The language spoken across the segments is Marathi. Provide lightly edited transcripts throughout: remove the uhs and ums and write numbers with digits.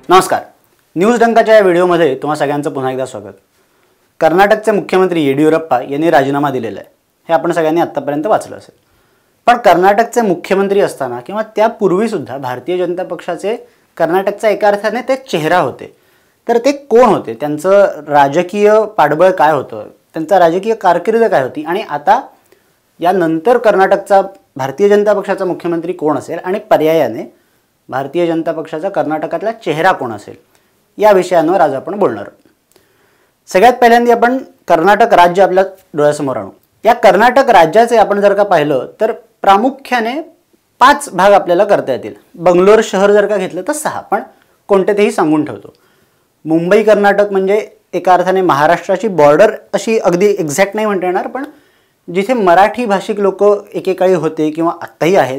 नमस्कार. न्यूज डंकाच्या या व्हिडिओमध्ये तुम्हा सगळ्यांचं पुन्हा एकदा स्वागत. कर्नाटकचे मुख्यमंत्री येडियुरप्पा यांनी राजीनामा दिलेला आहे. हे आपण सगळ्यांनी आत्तापर्यंत वाचलं असेल. पण कर्नाटकचे मुख्यमंत्री असताना किंवा त्यापूर्वी सुद्धा भारतीय जनता पक्षाचे कर्नाटकचा एका अर्थाने ते चेहरा होते. तर ते कोण होते, त्यांचं राजकीय पाठबळ काय होतं, त्यांचा राजकीय कारकीर्द काय होती आणि आता यानंतर कर्नाटकचा भारतीय जनता पक्षाचा मुख्यमंत्री कोण असेल आणि पर्यायाने भारतीय जनता पक्षाचा कर्नाटकातला चेहरा कोण असेल या विषयांवर आज आपण बोलणार आहोत. सगळ्यात पहिल्यांदा आपण कर्नाटक राज्य आपल्या डोळ्यासमोर आणू. या कर्नाटक राज्याचे आपण जर का पाहिलं तर प्रामुख्याने 5 भाग आपल्याला करता येतील. बंगलोर शहर जर का घेतलं तर 6, पण कोणते तेही सांगून ठेवतो. मुंबई कर्नाटक म्हणजे एका अर्थाने महाराष्ट्राची बॉर्डर अशी अगदी एक्झॅक्ट नाही म्हणता येणार, पण जिथे मराठी भाषिक लोक एकेकाळी होते किंवा आत्ताही आहेत,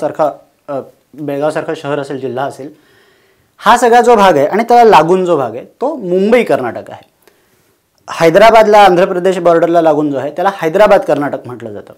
बेळगावसारखं शहर असेल, जिल्हा असेल, हा सगळा जो भाग आहे आणि त्याला लागून जो भाग आहे तो मुंबई कर्नाटक आहे. हैदराबादला आंध्र प्रदेश बॉर्डरला लागून जो आहे त्याला हैदराबाद कर्नाटक म्हटलं जातं.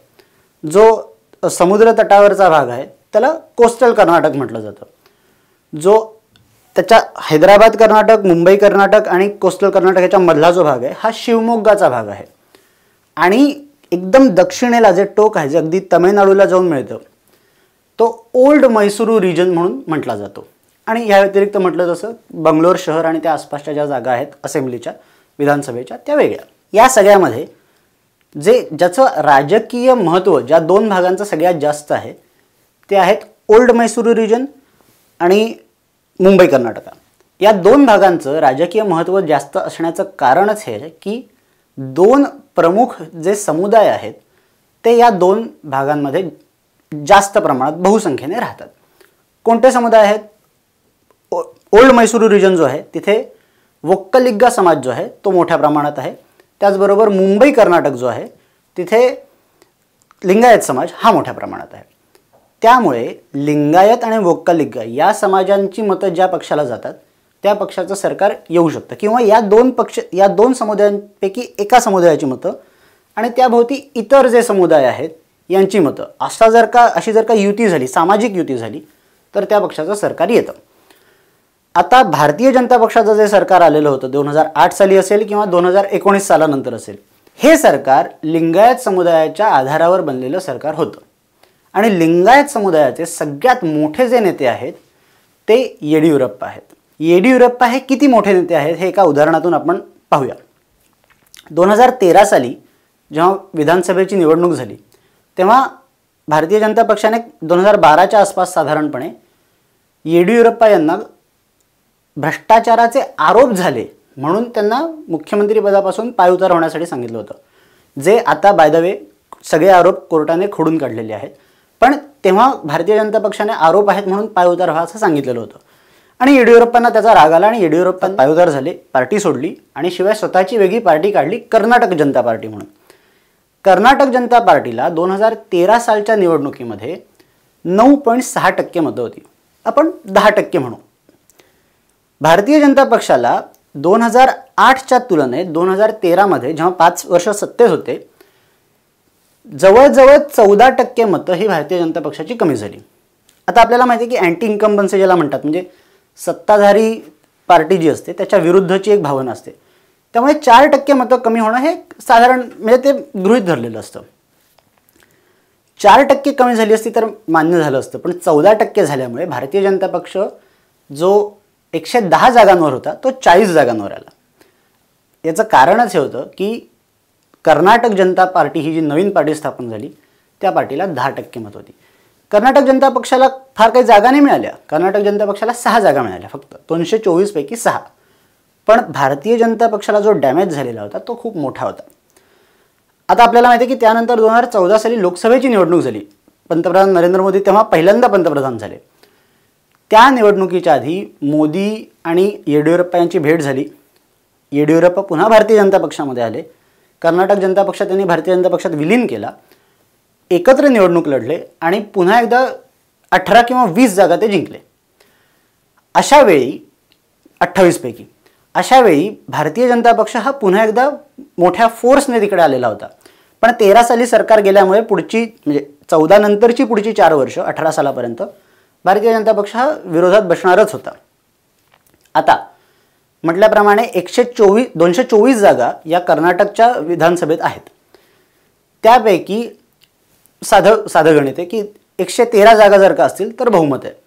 जो समुद्र तटावरचा भाग आहे त्याला कोस्टल कर्नाटक म्हटलं जातं. जो त्याच्या हैदराबाद कर्नाटक, मुंबई कर्नाटक आणि कोस्टल कर्नाटकाच्या मधला जो भाग आहे हा शिवमोग्गाचा भाग आहे. आणि एकदम दक्षिणेला जे टोक आहे, जे अगदी तमिळनाडूला जाऊन मिळतं, तो ओल्ड मैसूरू रिजन म्हणून म्हटला जातो. आणि या व्यतिरिक्त म्हटलं तसं बंगलोर शहर आणि त्या आसपासच्या ज्या जागा आहेत असेंब्लीच्या, विधानसभेच्या, त्या वेगळ्या. या सगळ्यामध्ये ज्याचं राजकीय महत्त्व ज्या 2 भागांचं सगळ्यात जास्त आहे ते आहेत ओल्ड मैसूरू रिजन आणि मुंबई कर्नाटका. या 2 भागांचं राजकीय महत्त्व जास्त असण्याचं कारणच हे आहे की 2 प्रमुख जे समुदाय आहेत ते या 2 भागांमध्ये जास्त प्रमाणात बहुसंख्येने राहतात. कोणते समुदाय आहेत? ओल्ड मैसूरू रिजन जो आहे तिथे वोक्कलिग्गा समाज जो आहे तो मोठ्या प्रमाणात आहे. त्याचबरोबर मुंबई कर्नाटक जो आहे तिथे लिंगायत समाज हा मोठ्या प्रमाणात आहे. त्यामुळे लिंगायत आणि वोक्कलिग्गा या समाजांची मतं ज्या पक्षाला जातात त्या पक्षाचं सरकार येऊ शकतं, किंवा या दोन समुदायांपैकी एका समुदायाची मतं आणि त्याभोवती इतर जे समुदाय आहेत यांची मतं अशी जर का युती झाली, सामाजिक युती झाली, तर त्या पक्षाचं सरकार येतं. आता भारतीय जनता पक्षाचं जे सरकार आलेलं होतं 2008 साली असेल किंवा 2019 सालानंतर असेल, हे सरकार लिंगायत समुदायाच्या आधारावर बनलेलं सरकार होतं. आणि लिंगायत समुदायाचे सगळ्यात मोठे जे नेते आहेत ते येडियुरप्पा आहेत. येडियुरप्पा हे किती मोठे नेते आहेत हे एका उदाहरणातून आपण पाहूया. 2013 साली जेव्हा विधानसभेची निवडणूक झाली तेव्हा भारतीय जनता पक्षाने 2012च्या आसपास साधारणपणे येडियुरप्पा यांना भ्रष्टाचाराचे आरोप झाले म्हणून त्यांना मुख्यमंत्री पदापासून पायउतार होण्यासाठी सांगितलं होतं. जे आता बाय द वे सगळे आरोप कोर्टाने खोडून काढलेले आहेत, पण तेव्हा भारतीय जनता पक्षाने आरोप आहेत म्हणून पायउतार व्हा असं सांगितलेलं होतं. आणि येडियुरप्पांना त्याचा राग आला आणि येडियुरप्पा पायउतार झाले, पार्टी सोडली आणि शिवाय स्वतःची वेगळी पार्टी काढली, कर्नाटक जनता पार्टी म्हणून. कर्नाटक जनता पार्टीला 2013 सालच्या निवडणुकीमध्ये 9.6% मतं होती. आपण 10% म्हणू. भारतीय जनता पक्षाला 2008च्या तुलनेत 2013मध्ये जेव्हा 5 वर्ष सत्तेत होते जवळजवळ 14% मतं ही भारतीय जनता पक्षाची कमी झाली. आता आपल्याला माहिती आहे की अँटी इन्कम्बन्सी ज्याला म्हणतात, म्हणजे सत्ताधारी पार्टी जी असते त्याच्या विरुद्धची एक भावना असते. त्यामुळे 4% मतं कमी होणं हे साधारण म्हणजे ते गृहीत धरलेलं असतं. 4% कमी झाली असती तर मान्य झालं असतं, पण 14% झाल्यामुळे भारतीय जनता पक्ष जो 110 जागांवर होता तो 40 जागांवर आला. याचं कारणच हे होतं की कर्नाटक जनता पार्टी ही जी नवीन पार्टी स्थापन झाली त्या पार्टीला 10% मत होती. कर्नाटक जनता पक्षाला फार काही जागा नाही मिळाल्या. कर्नाटक जनता पक्षाला 6 जागा मिळाल्या, फक्त 224 पैकी 6. पण भारतीय जनता पक्षाला जो डॅमेज झालेला होता तो खूप मोठा होता. आता आपल्याला माहिती आहे की त्यानंतर 2014 साली लोकसभेची निवडणूक झाली. पंतप्रधान नरेंद्र मोदी तेव्हा पहिल्यांदा पंतप्रधान झाले. त्या निवडणुकीच्या आधी मोदी आणि येडियुरप्पा यांची भेट झाली. येडियुरप्पा पुन्हा भारतीय जनता पक्षामध्ये आले. कर्नाटक जनता पक्षात त्यांनी भारतीय जनता पक्षात विलीन केला. एकत्र निवडणूक लढले आणि पुन्हा एकदा 18 किंवा 20 जागा ते जिंकले. अशा वेळी 28 पैकी अशावेळी भारतीय जनता पक्ष हा पुन्हा एकदा मोठ्या फोर्सने तिकडे आलेला होता. पण 13 साली सरकार गेल्यामुळे पुढची म्हणजे 14 नंतरची पुढची 4 वर्ष 18 सालापर्यंत भारतीय जनता पक्ष हा विरोधात बसणारच होता. आता म्हटल्याप्रमाणे 224 जागा या कर्नाटकच्या विधानसभेत आहेत. त्यापैकी साधं गणित आहे की 113 जागा जर का असतील तर बहुमत आहे.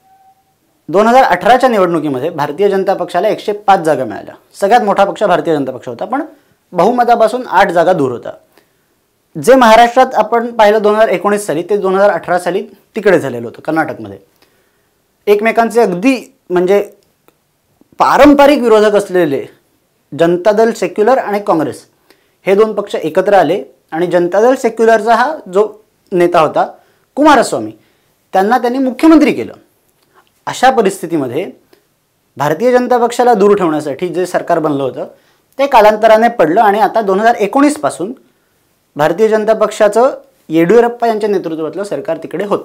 2018च्या निवडणुकीमध्ये भारतीय जनता पक्षाला 105 जागा मिळाल्या. सगळ्यात मोठा पक्ष भारतीय जनता पक्ष होता, पण बहुमतापासून 8 जागा दूर होता. जे महाराष्ट्रात आपण पाहिलं 2019 साली ते 2018 साली तिकडे झालेलं होतं कर्नाटकमध्ये. एकमेकांचे अगदी म्हणजे पारंपरिक विरोधक असलेले जनता दल सेक्युलर आणि काँग्रेस हे दोन पक्ष एकत्र आले आणि जनता दल सेक्युलरचा हा जो नेता होता कुमारस्वामी त्यांना त्यांनी मुख्यमंत्री केलं. अशा परिस्थितीमध्ये भारतीय जनता पक्षाला दूर ठेवण्यासाठी जे सरकार बनलं होतं ते कालांतराने पडलं आणि आता 2019 पासून भारतीय जनता पक्षाचं येडियुरप्पा यांच्या नेतृत्वातलं सरकार तिकडे होतं.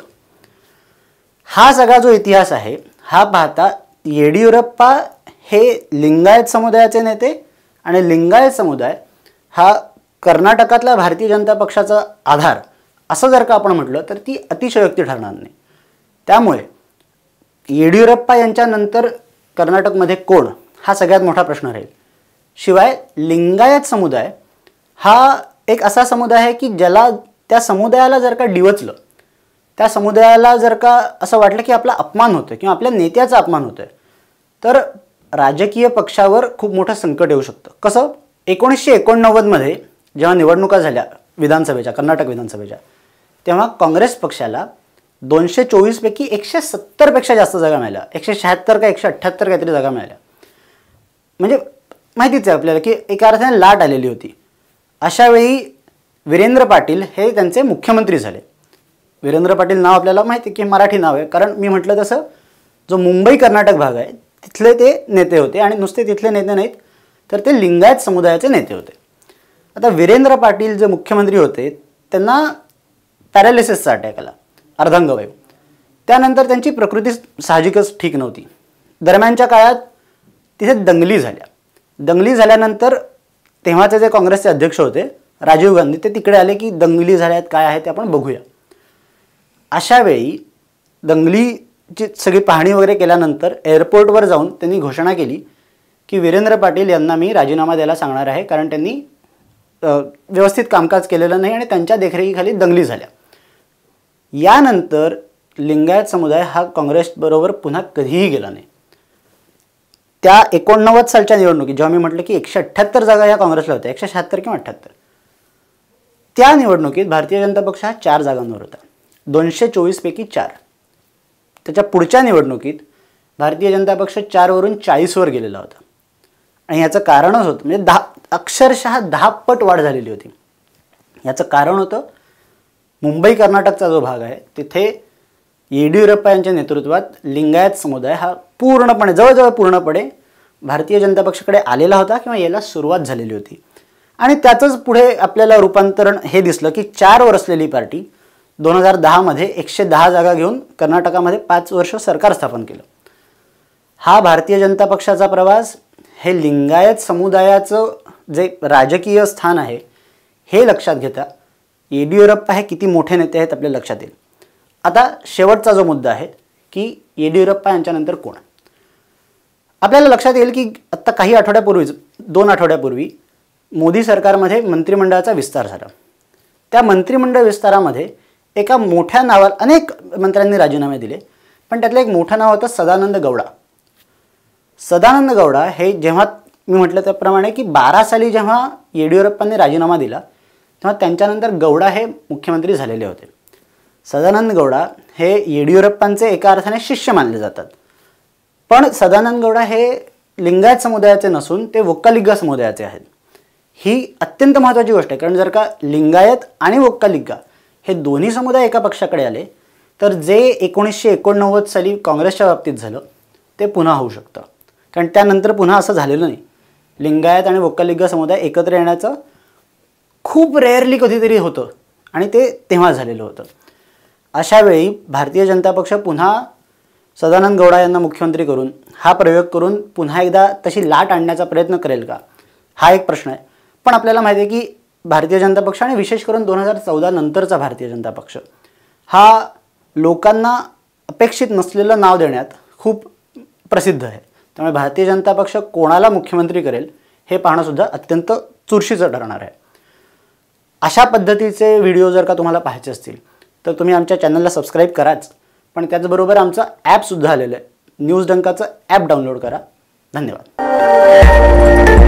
हा सगळा जो इतिहास आहे हा पाहता येडियुरप्पा हे लिंगायत समुदायाचे नेते आणि लिंगायत समुदाय हा कर्नाटकातला भारतीय जनता पक्षाचा आधार असं जर का आपण म्हटलं तर ती अतिशयोक्ती ठरणार नाही. त्यामुळे येडियुरप्पा यांच्यानंतर कर्नाटकमध्ये कोण हा सगळ्यात मोठा प्रश्न राहील. शिवाय लिंगायत समुदाय हा एक असा समुदाय आहे की ज्याला त्या समुदायाला जर का डिवचलं, त्या समुदायाला जर का असं वाटलं की आपला अपमान होतोय किंवा आपल्या नेत्याचा अपमान होतोय तर राजकीय पक्षावर खूप मोठं संकट येऊ शकतं. कसं 1989मध्ये जेव्हा निवडणुका झाल्या विधानसभेच्या, कर्नाटक विधानसभेच्या, तेव्हा काँग्रेस पक्षाला 224 पैकी 170 पेक्षा जास्त जागा मिळाल्या. 176 का 178 काहीतरी जागा मिळाल्या. म्हणजे माहितीच आहे आपल्याला की एका अर्थाने लाट आलेली होती. अशा वेळी वीरेंद्र पाटील हे त्यांचे मुख्यमंत्री झाले. वीरेंद्र पाटील नाव आपल्याला माहिती की मराठी नाव आहे, कारण मी म्हटलं तसं जो मुंबई कर्नाटक भाग आहे तिथले ते नेते होते आणि नुसते तिथले नेते नाहीत तर ते लिंगायत समुदायाचे नेते होते. आता वीरेंद्र पाटील जे मुख्यमंत्री होते त्यांना पॅरालिसिसचा अटॅक आला, अर्धांगवायू. त्यानंतर त्यांची प्रकृती साहजिकच ठीक नव्हती. दरम्यानच्या काळात तिथे दंगली झाल्या. दंगली झाल्यानंतर तेव्हाचे जे काँग्रेसचे अध्यक्ष होते राजीव गांधी ते तिकडे आले की दंगली झाल्यात काय आहे ते आपण बघूया. अशा वेळी दंगलीची सगळी पाहणी वगैरे केल्यानंतर एअरपोर्टवर जाऊन त्यांनी घोषणा केली की वीरेंद्र पाटील यांना मी राजीनामा द्यायला सांगणार आहे, कारण त्यांनी व्यवस्थित कामकाज केलेलं नाही आणि त्यांच्या देखरेखीखाली दंगली झाल्या. यानंतर लिंगायत समुदाय हा काँग्रेसबरोबर पुन्हा कधीही गेला नाही. त्या 89 सालच्या निवडणुकीत जेव्हा मी म्हटलं की 178 जागा या काँग्रेसला होत्या, 176 किंवा 78, त्या निवडणुकीत भारतीय जनता पक्ष हा 4 जागांवर होता, 224 पैकी 4. त्याच्या पुढच्या निवडणुकीत भारतीय जनता पक्ष 4 वरून 40 वर गेलेला होता. आणि याचं कारणच होतं म्हणजे अक्षरशः 10 पट वाढ झालेली होती. याचं कारण होतं मुंबई कर्नाटकचा जो भाग आहे तिथे येडियुरप्पा यांच्या नेतृत्वात लिंगायत समुदाय हा पूर्णपणे जवळजवळ पूर्णपणे भारतीय जनता पक्षाकडे आलेला होता किंवा याला सुरुवात झालेली होती. आणि त्याचंच पुढे आपल्याला रूपांतरण हे दिसलं की 4 वर असलेली पार्टी 2010मध्ये 110 जागा घेऊन कर्नाटकामध्ये 5 वर्ष सरकार स्थापन केलं. हा भारतीय जनता पक्षाचा प्रवास हे लिंगायत समुदायाचं जे राजकीय स्थान आहे हे लक्षात घेता येडियुरप्पा हे किती मोठे नेते आहेत आपल्या लक्षात येईल. आता शेवटचा जो मुद्दा आहे की येडियुरप्पा यांच्यानंतर कोण. आपल्याला लक्षात येईल की आत्ता काही आठवड्यापूर्वीच 2 आठवड्यापूर्वी मोदी सरकारमध्ये मंत्रिमंडळाचा विस्तार झाला. त्या मंत्रिमंडळ विस्तारामध्ये एका मोठ्या नावाला अनेक मंत्र्यांनी राजीनामे दिले, पण त्यातलं एक मोठं नाव होतं सदानंद गौडा. सदानंद गौडा हे जेव्हा मी म्हटलं त्याप्रमाणे की 12 साली जेव्हा येडियुरप्पांनी राजीनामा दिला तेव्हा त्यांच्यानंतर गौडा हे मुख्यमंत्री झालेले होते. सदानंद गौडा हे येडियुरप्पांचे एका अर्थाने शिष्य मानले जातात, पण सदानंद गौडा हे लिंगायत समुदायाचे नसून ते वोक्कालिग्गा समुदायाचे आहेत. ही अत्यंत महत्त्वाची गोष्ट आहे, कारण जर का लिंगायत आणि वोक्कालिग्गा हे दोन्ही समुदाय एका पक्षाकडे आले तर जे 1989 साली काँग्रेसच्या बाबतीत झालं ते पुन्हा होऊ शकतं, कारण त्यानंतर पुन्हा असं झालेलं नाही. लिंगायत आणि वोक्कालिग्गा समुदाय एकत्र येण्याचं खूप रेअरली कधीतरी होतं आणि ते तेव्हा झालेलं होतं. अशा वेळी भारतीय जनता पक्ष पुन्हा सदानंद गौडा यांना मुख्यमंत्री करून हा प्रयोग करून पुन्हा एकदा तशी लाट आणण्याचा प्रयत्न करेल का, हा एक प्रश्न आहे. पण आपल्याला माहिती आहे की भारतीय जनता पक्ष आणि विशेष करून 2014 नंतरचा भारतीय जनता पक्ष हा लोकांना अपेक्षित नसलेलं नाव देण्यात खूप प्रसिद्ध आहे. त्यामुळे भारतीय जनता पक्ष कोणाला मुख्यमंत्री करेल हे पाहणं सुद्धा अत्यंत चुरशीचं ठरणार आहे. अशा पद्धतीचे व्हिडिओ जर का तुम्हाला पाहायचे असतील तर तुम्ही आमच्या चॅनलला सबस्क्राईब कराच, पण त्याचबरोबर आमचं ॲपसुद्धा आलेलं आहे. न्यूज डंकाचं ॲप डाउनलोड करा. धन्यवाद.